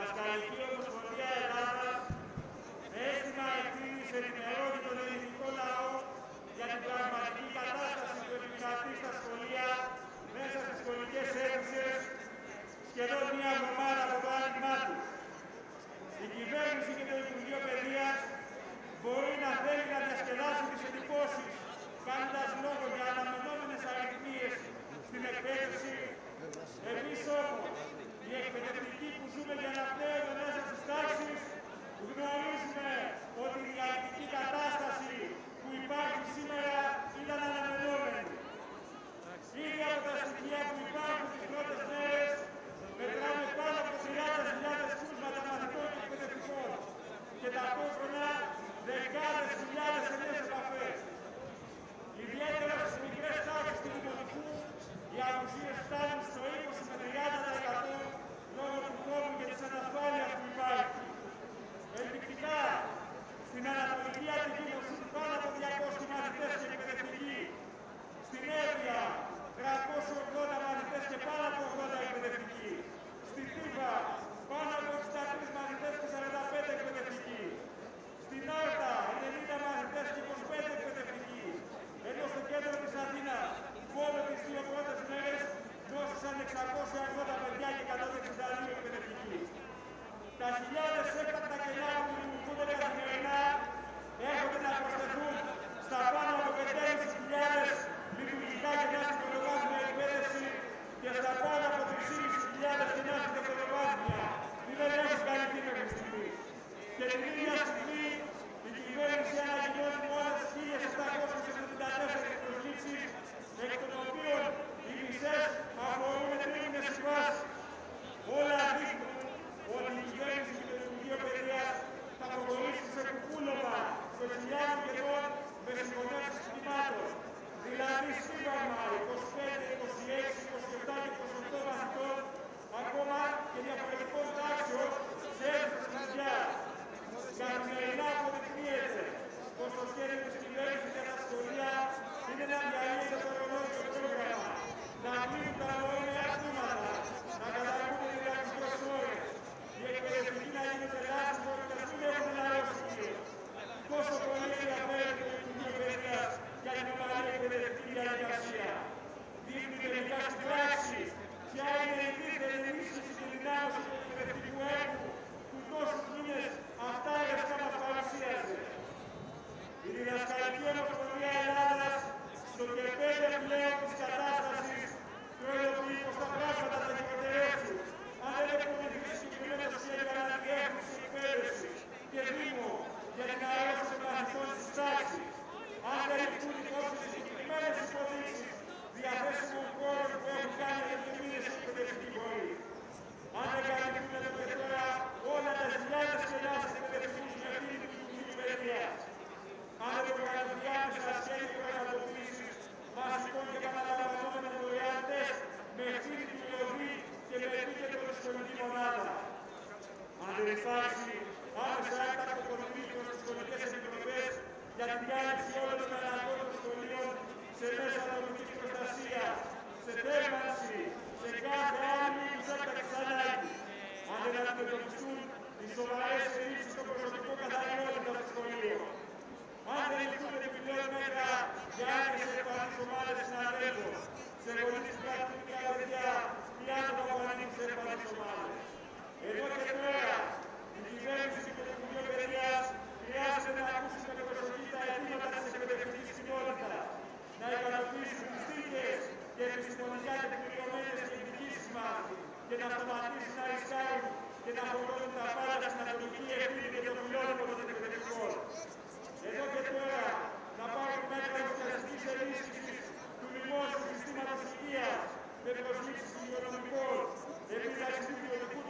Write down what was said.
Διδασκαλική Ομοσπονδία Ελλάδας με αίσθημα ευθύνης ενημερώνει τον ελληνικό λαό για την πραγματική κατάσταση που επικρατεί στα σχολεία μέσα στις σχολικές αίθουσες σχεδόν μία εβδομάδα από το άνοιγμά του. Η κυβέρνηση και το Υπουργείο Παιδείας μπορεί να θέλει να διασκεδάσει τις εντυπώσεις κάνοντας λόγο για αναμενόμενες αριθμίες στην εκπαίδευση. Εμείς όμως, οι εκπαιδευτικοί που ζούμε για να πνέουμε μέσα στις τάξεις, γνωρίζουμε ότι η διαλυτική κατάσταση που υπάρχει σήμερα ήταν αναμενόμενη. Ήδη από τα στοιχεία που υπάρχουν τις πρώτες μέρες, μετράμε πάνω από 30.000 κρούσματα μαθητών και εκπαιδευτικών και ταυτόχρονα δεκάδες χιλιάδες ενιαίες επαφές. Ιδιαίτερα στις μικρές τάξεις του δημοτικού, οι απουσίες φτάνουν στο 20 με 30% λόγω του φόβου και της ανασφάλειας που υπάρχει. Ενδεικτικά, στην Ανατολική Αττική νοσούν πάνω από 200 μαθητές και εκπαιδευτικοί. Στην Εύβοια, 380 μαθητές και πάνω από 80 εκπαιδευτικοί. Στη Θήβα, πάνω από 63 μαθητές και 45 εκπαιδευτικοί. Στην Άρτα, 90 μαθητές και 25 εκπαιδευτικοί. Ενώ στο κέντρο της Αθήνας, μόνο τις δύο πρώτες μέρες, νόσησαν 680 παιδιά και 162 εκπαιδευτικοί. Τα χιλιάδες έκτακτα κενά που δημιουργούνται καθημερινά έρχονται να προσθεθούν στα πάνω από 5.500 λειτουργικά κενά στην πρωτοβάθμια εκπαίδευση και στα πάνω από 3.500 κενά στην δευτεροβάθμια που δεν έχουν καλυφθεί μέχρι στιγμής. Και την ίδια στιγμή η κυβέρνηση ανακοινώνει μόλις 1.774 προσλήψεις, εκ των οποίων οι μισές αφορούν τρίμηνες συμβάσεις. Όλα δείχνουν ότι η κυβέρνηση και το Υπουργείο Παιδείας θα προχωρήσει σε κουκούλωμα των χιλιάδων καιρών με συγχωνεύσεις κτημάτων. Δηλαδή σύμπαγμα 25, 26, 27 και 28 μαθητών, ακόμα και διαφορετικών τάξεων σε αίθουσες κλειδιά. Καθημερινά αποδεικνύεται πως το σχέδιο της κυβέρνησης για τα σχολεία είναι να διαλύεται το ορολόγιο πρόγραμμα, να κλείνουν τα νοήμια κτήματα, να καταργούνται οι διδακτικές ώρες, οι εκπαιδευτικοί να γίνουν ελάχιστοι και να μην έχουν ένα αεροσυντήριο. Πόσο πολύ ενδιαφέρεται το Υπουργείο Παιδείας για την ομαλή εκπαιδευτική διαδικασία. Δείχνει τελικά στην πράξη ποια είναι η δίθεν ενίσχυση και δυνάμωση του εκπαιδευτικού έργου που τόσους μήνες αυτά ερευστά μας παρουσίασε. Η Διδασκαλική Ομοσπονδία Ελλάδας στο κερπέδιο πλέον της κατάστασης προειδοποιεί πως τα πράγματα θα χειροτερεύσουν αν δεν εκπονηθεί συγκεκριμένο σχέδιο αναδιεύθυνσης εκπαίδευσης και δήμο για την αρρώστηση των μαθητών στις τάξεις. Αν δεν ληφθούν υπόψη συγκεκριμένες υποδείξεις διαθέσιμων χώρων που έχουν κάνει ευθυμίες στην εκπαιδευτική πορεία. Αν δεν καλυφθούν εδώ και τώρα όλα τα χιλιάδες κενά στους εκπαιδευτικούς με ευθύνη του Υπουργείου Παιδείας. Αν δεν προκαλεθεί άμεσα σχέδιο προγραμματοποίησης βασικών και επαναλαμβανόμενων δωρεάν τεστ με ευθύνη του ΕΟΔΗ και με επίκεντρο τη σχολική μονάδα. Αν δεν υπάρξει άμεσα έκτακτο κονδύλιο στις σχολικές επιτροπές για την κάλυψη όλων των αναγκών των σχολείων σε μέσα ατομικής προστασίας, σε θέρμανση, σε κάθε άλλη είδους έκτακτης ανάγκης. Αν δεν αντιμετωπιστούν οι σοβαρές ελλείψεις στο προσωπικό καθαριότητα στο σχολείο. Αν δεν ληφθούν επιπλέον μέτρα για άδειες σε ευπαθείς ομάδες συναδέλφων, σε γονείς που κρατούν μια παιδιά ή άτομα που ανήκουν σε ευπαθείς ομάδες. Εδώ και τώρα, η κυβέρνηση και το Υπουργείο Παιδείας χρειάζεται να ακούσουν με προσοχή τα αιτήματα της εκπαιδευτικής κοινότητας, να ικανοποιήσουν τις δίκαιες και επιστημονικά τεκμηριωμένες διεκδικήσεις μας και να σταματήσουν να ρισκάρουν και να φορτώνουν τα πάντα στην ατομική ευθύνη και το φιλότιμο των εκπαιδευτικών. Εδώ και τώρα να πάρουν μέτρα ουσιαστικής ενίσχυσης του δημόσιου συστήματος υγείας με προσλήψεις υγειονομικών, επίδραση του ιδιωτικού